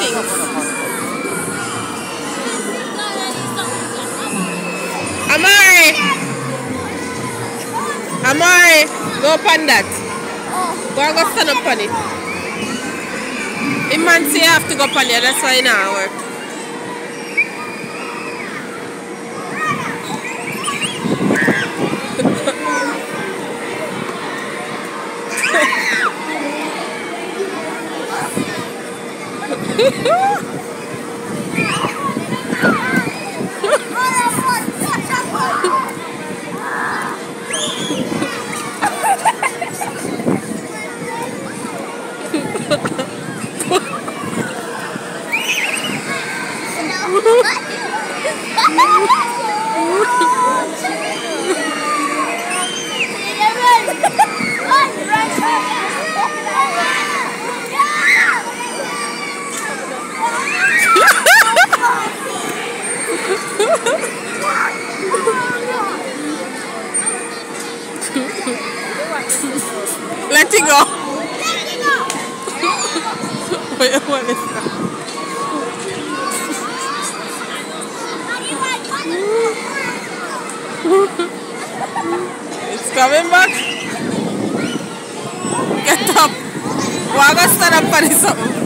things. Amari, go up on that. Go and go stand up on it. The man say you have to go up on it, that's why it not work. Let it go. What is that? It's coming back. Get up. Why go stand up for something?